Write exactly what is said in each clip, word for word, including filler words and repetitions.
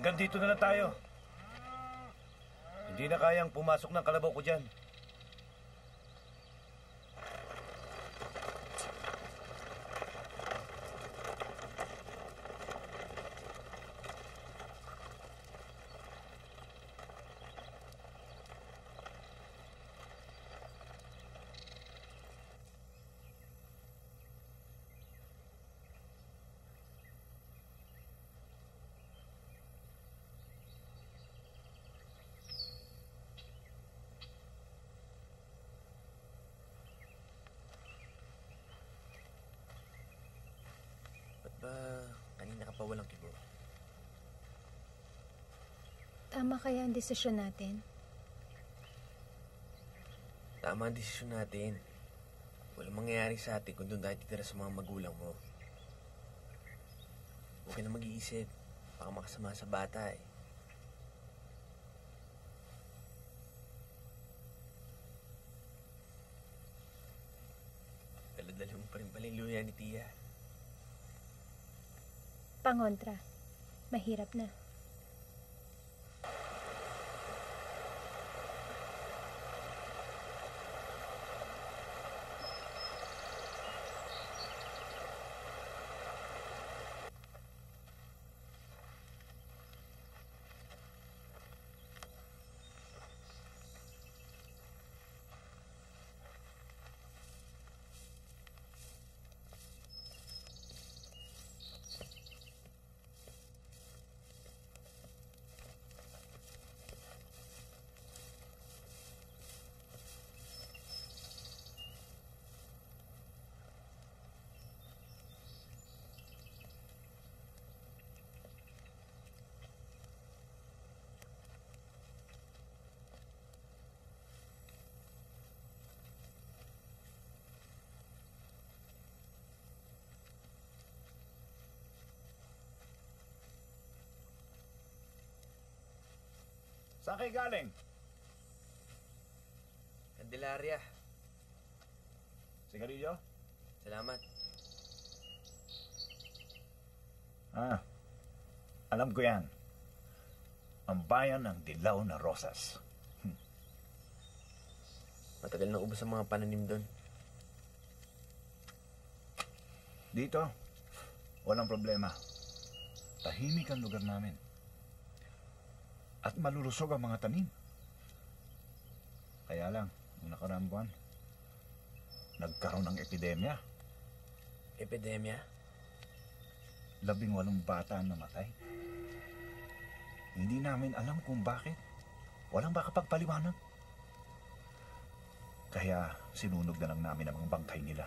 Hanggang dito na lang tayo. Hindi na kayang pumasok ng kalabaw ko dyan. Ba, kanina ka pa walang kibo. Tama kaya ang desisyon natin? Tama ang desisyon natin. Walang mangyayari sa atin kung doon tayo titira sa mga magulang mo. Huwag ka na mag-iisip. Baka makasama sa bata eh. Dala-dala mo pa rin pala yung luya ni Tia. Pangontra. Mahirap na. Saan kayo galing? Candelaria. Sigarilyo? Salamat. Ah, alam ko yan. Ang bayan ng dilaw na rosas. Hmm. Matagal na ubos ang mga pananim doon. Dito, walang problema. Tahimik ang lugar namin. At malulusog ang mga tanim. Kaya lang, nung nakaraang buwan, nagkaroon ng epidemya. Epidemya? Labing walong bata ang namatay. Hindi namin alam kung bakit. Walang makapagpaliwanag. Kaya sinunog na lang namin ang mga bangkay nila.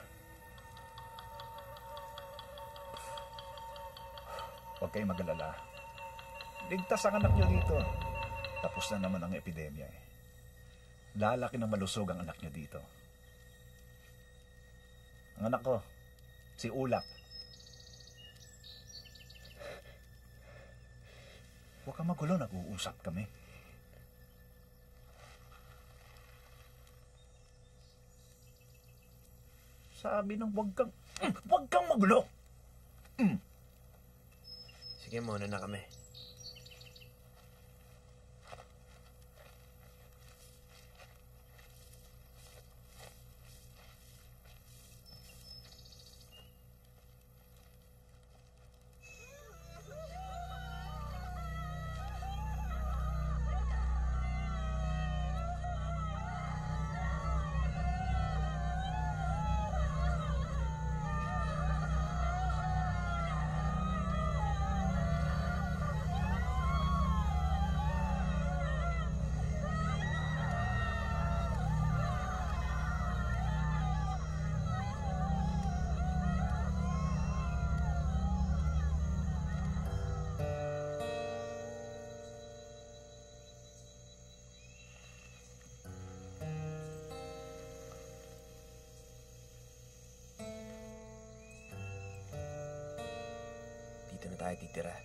Huwag kayong mag-alala. Ligtas ang anak niyo dito. Tapos na naman ang epidemya eh. Lalaki ng malusog ang anak niyo dito. Ang anak ko, si Ulap. Huwag kang magulo, nag-uusap kami. Sabi ng huwag kang, huwag kang magulo! Mm. Sige, muna na kami. Dito na tayo titira.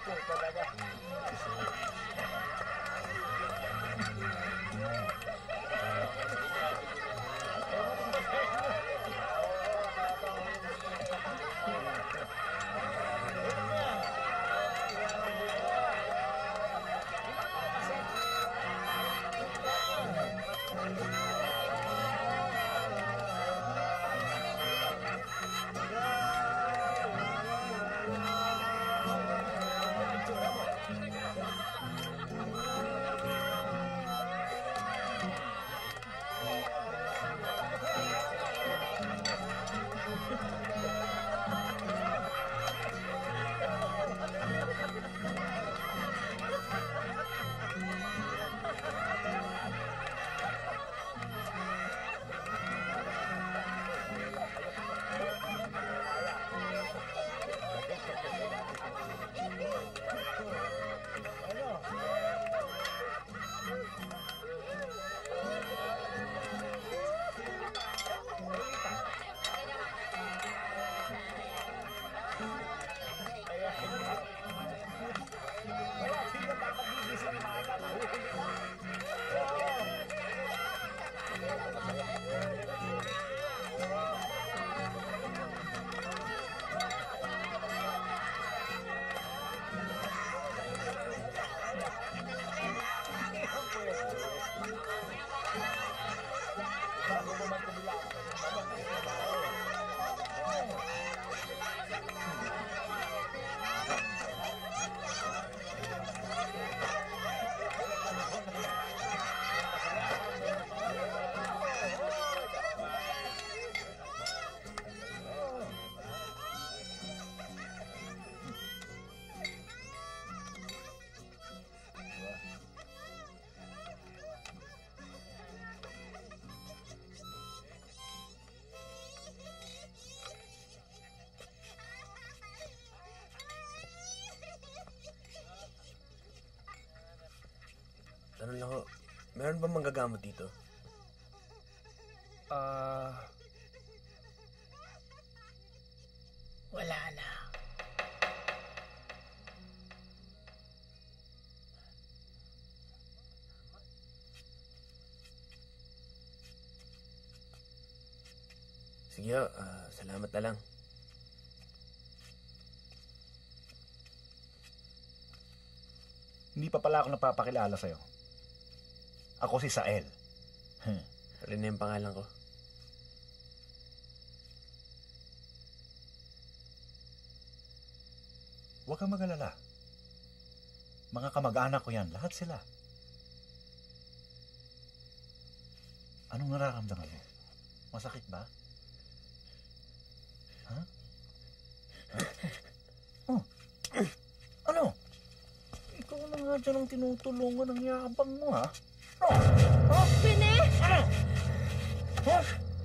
Tanong lang ho, meron ba manggagamot dito? Ah... wala na. Sige ho, ah, salamat na lang. Hindi pa pala ako napapakilala sa'yo. Ako si Sael. Hmm. Rene ang pangalan ko. Huwag kang mag-alala. Mga kamag-anak ko yan. Lahat sila. Anong nararamdaman mo? Masakit ba? Ha? Ha? Oh. Ano? Ikaw na nga dyan ang tinutulungan ng yabang mo, ha? Oh. Oh. Rene! Ano? Huh?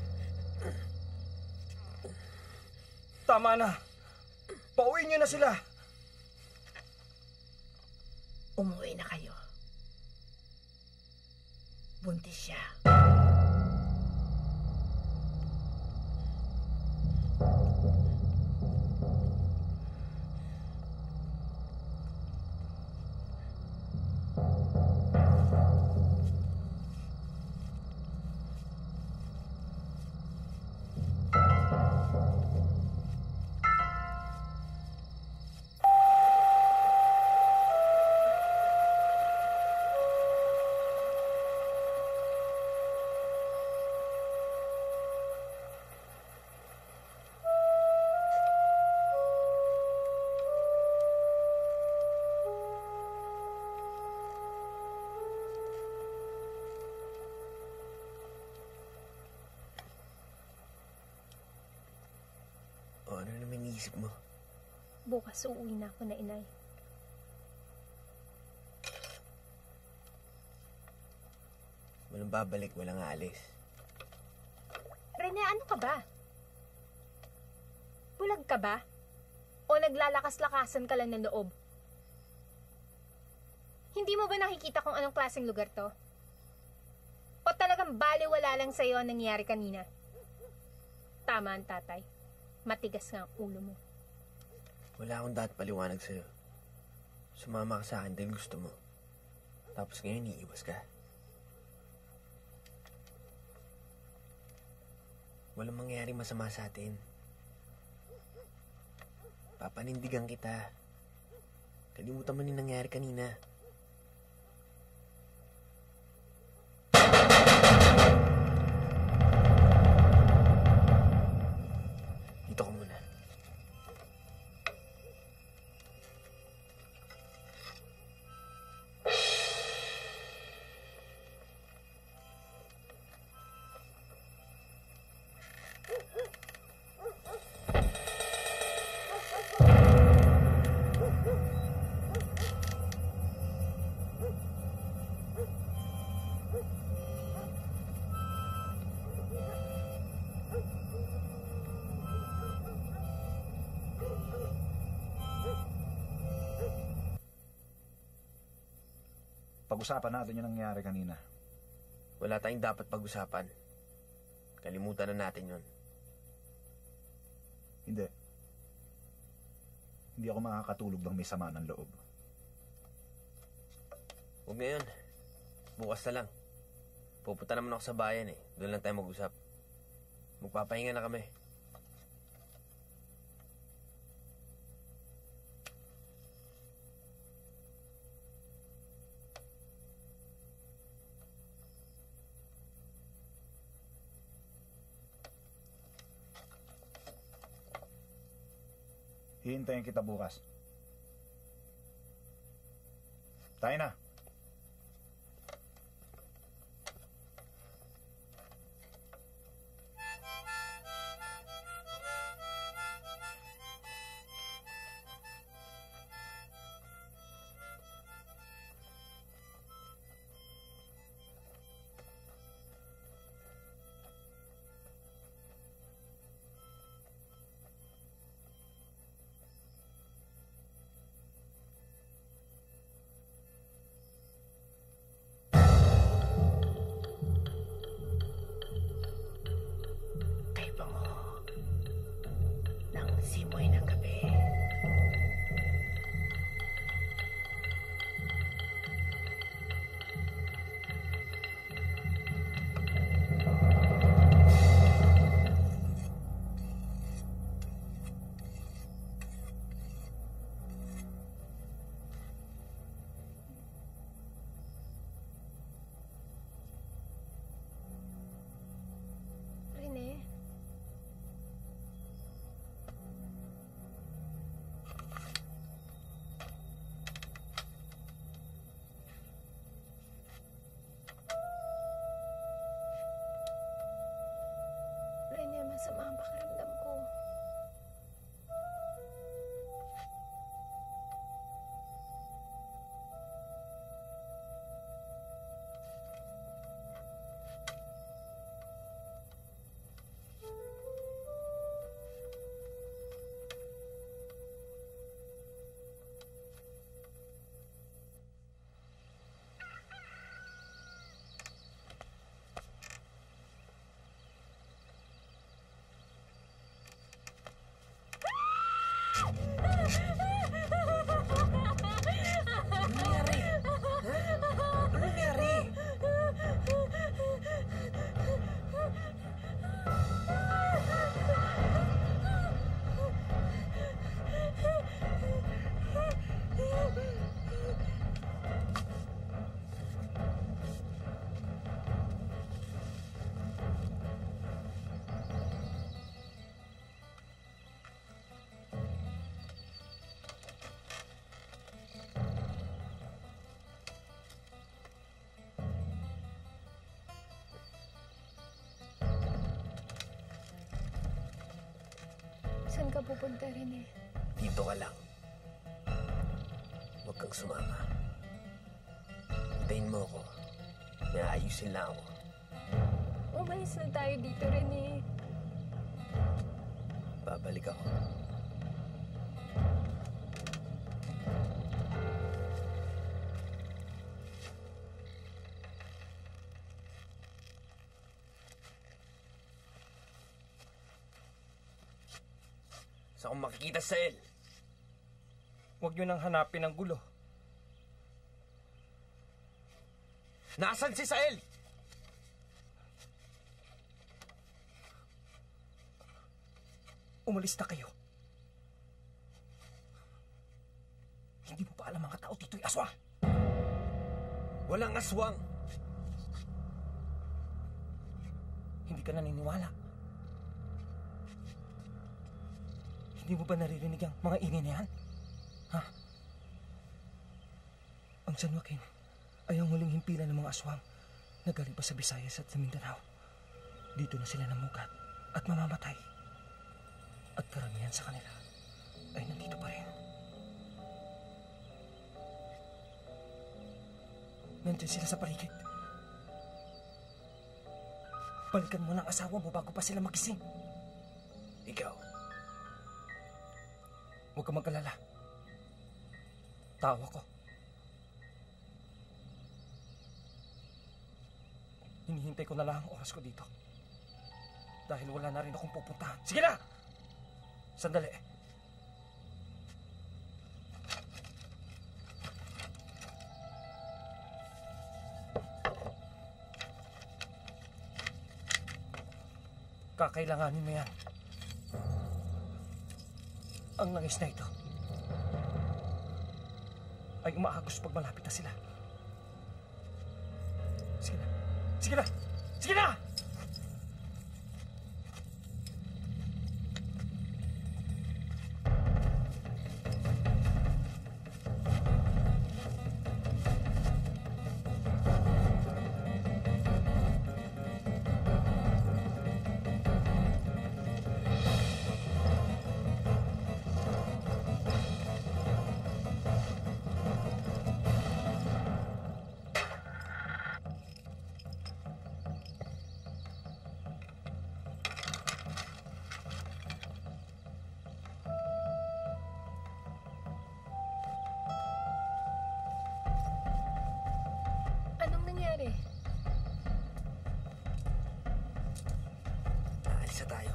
Tama na. Pauwi niyo na sila. Umuwi na kayo. Buntis siya. O, ano naman iniisip mo? Bukas uuwi na ako na inay. Walang babalik, walang aalis. Rene, ano ka ba? Bulag ka ba? O naglalakas-lakasan ka lang ng loob? Hindi mo ba nakikita kung anong klaseng lugar to? O talagang baliwala lang sa'yo ang nangyari kanina? Tama ang tatay. Matigas nga ang ulo mo. Wala akong dapat paliwanag sa'yo. Sumama ka sa akin dahil gusto mo. Tapos ngayon, iiwas ka. Walang mangyayari masama sa atin. Papanindigan kita. Kalimutan mo yung nangyari kanina. Dito ka muna. Pag-usapan natin yung nangyari kanina. Wala tayong dapat pag-usapan. Kalimutan na natin yon. Hindi. Hindi ako makakatulog ng may sama ng loob. Huwag ngayon. Bukas na lang. Pupunta naman ako sa bayan eh. Doon lang tayo mag-usap. Magpapahinga na kami. Hihintayin kita bukas. Tayo na. Kay bango ng simoy ng gabi. Rene? Rene, masama ang pakiramdam ko. Ano nangyari? Ha? Ano nangyari? Saan ka pupunta, Rene? Dito ka lang. Huwag kang sumama. Hintayin mo ako. May ayusin lang ako. Umalis na tayo dito, Rene. Babalik ako. Saan akong makikita sa El? Huwag nyo nang hanapin ang gulo. Nasaan si Sael? Umalis na kayo. Hindi mo pa alam mga tao dito'y aswang. Walang aswang. Hindi ka naniniwala. Hindi mo ba naririnig ang mga ingay na yan? Ha? Ang San Joaquin ay ang huling himpilan ng mga aswang na galing pa sa Visayas at sa Mindanao. Dito na sila namugat at mamamatay. At karamihan sa kanila ay nandito pa rin. Nandiyan sila sa paligid. Balikan mo ng asawa mo bago pa sila magising. Ikaw. Huwag ka mag-alala. Tao ako. Hinihintay ko na lang ang oras ko dito. Dahil wala na rin akong pupuntahan. Sige na! Sandali. Kakailanganin mo yan. Ang langis na ito ay umaagos pag malapit na sila. Sige na. Sige na! Sige na! Anong nangyari? Aalis na tayo.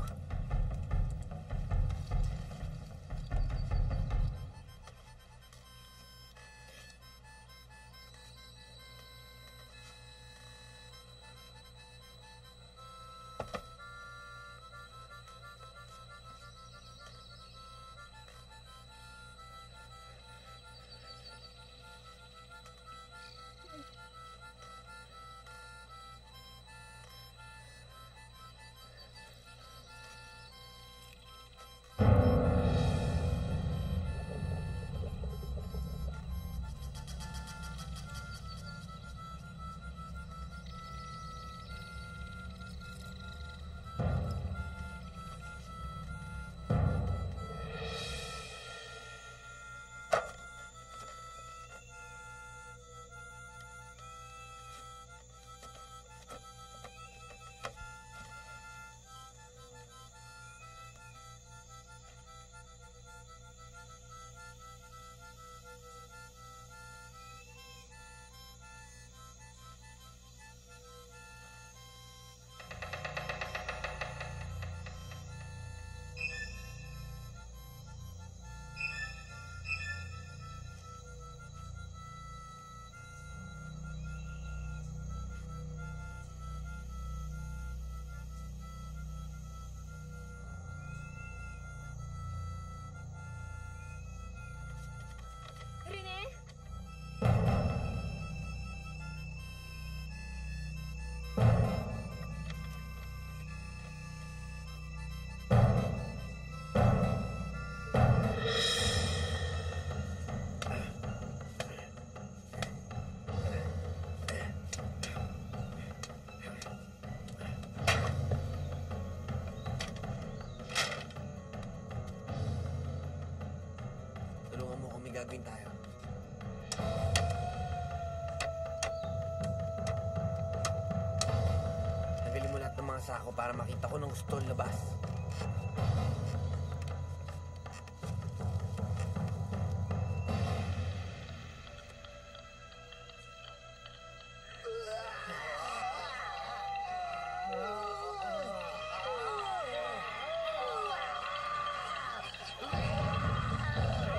Rene? Tulungan mo kung may gagawin tayo. Tanggalin mo lahat ng mga sako para makita ko ng gusto labas.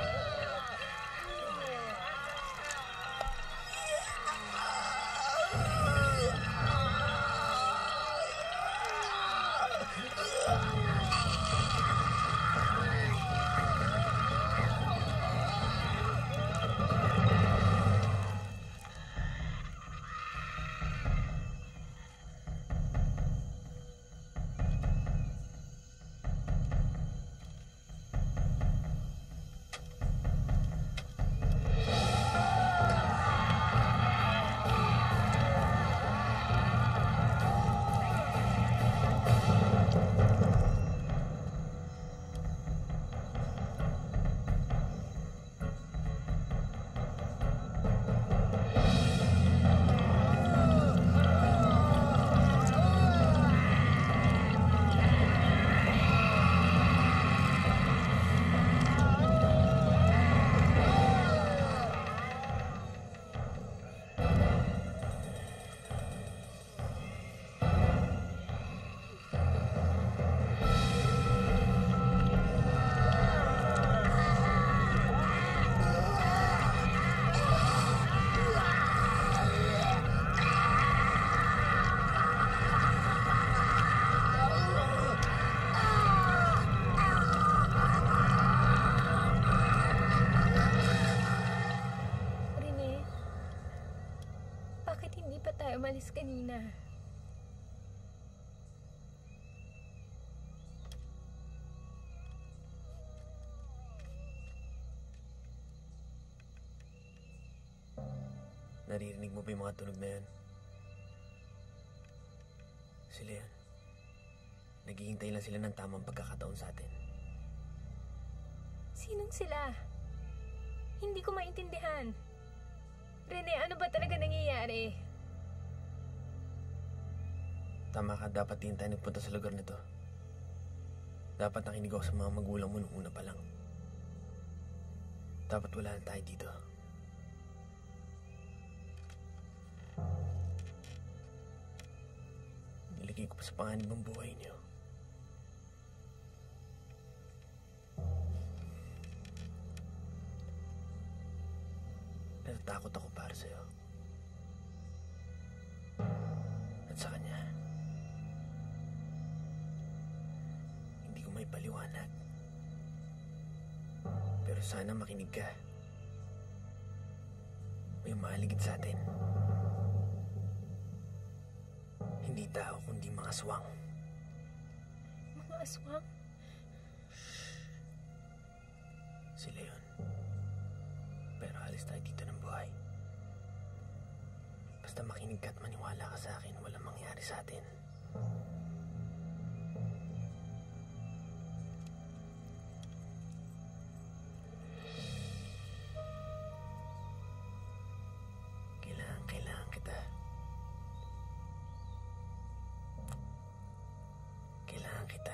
Ah! Naririnig mo ba yung mga tunog na yan? Sila yan. Naghihintay lang sila ng tamang pagkakataon sa atin. Sinong sila? Hindi ko maintindihan. Rene, ano ba talaga nangyayari? Tama ka, dapat din tayo nagpunta sa lugar nito. Dapat nakinig ako sa mga magulang mo nung una pa lang. Dapat wala na tayo dito. Nilagay ko pa sa panganib ang buhay niyo. Natatakot ako para sa'yo. At sa kanya, hindi ko may paliwanag. Pero sana makinig ka. May mahaligid sa atin. Hindi tao, kundi mga aswang. Mga aswang? Sila yun. Pero alis tayo dito ng buhay. Basta makinig ka at maniwala ka sa akin, walang mangyari sa atin. Kailangan, kailangan kita. Kailangan kita.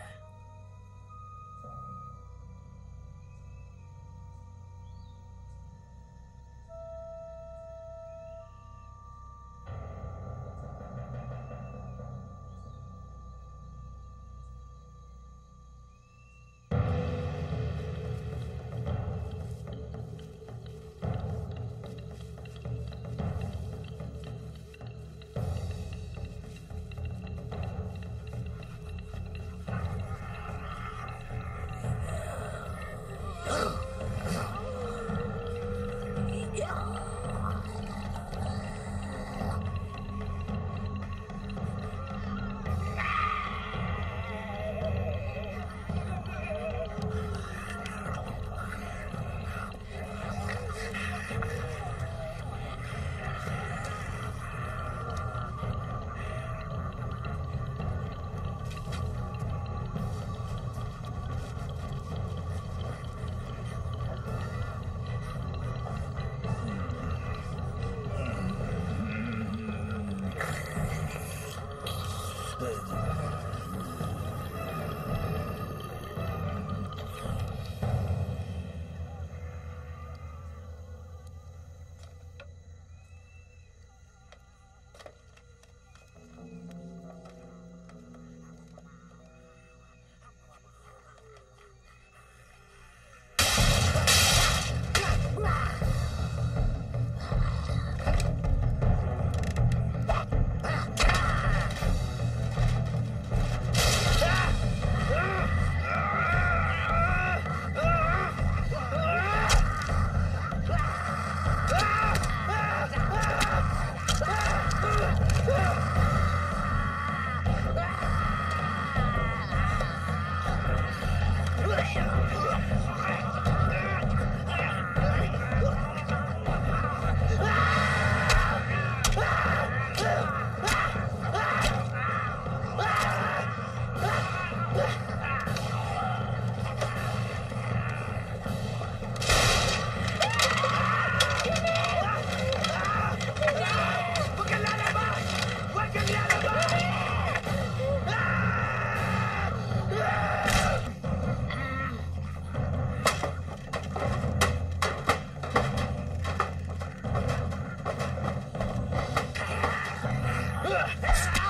Ah!